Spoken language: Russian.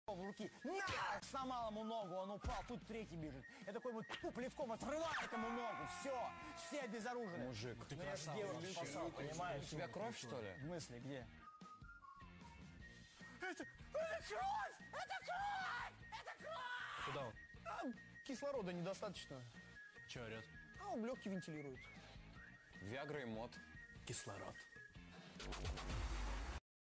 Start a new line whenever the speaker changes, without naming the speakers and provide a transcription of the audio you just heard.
в руки. На! Сломал ему ногу, он упал, тут третий бежит. Я такой вот плевком отрывает ему ногу. Все обезоружены.
Мужик,
ты красавчик. Девушку спасал, понимаешь?
У тебя кровь, что ли?
В смысле, где? Это кровь! Это кровь! Это кровь!
Куда он?
Кислорода недостаточно.
Че орет?
А он легкий вентилирует.
Виагра и мод.
Кислород.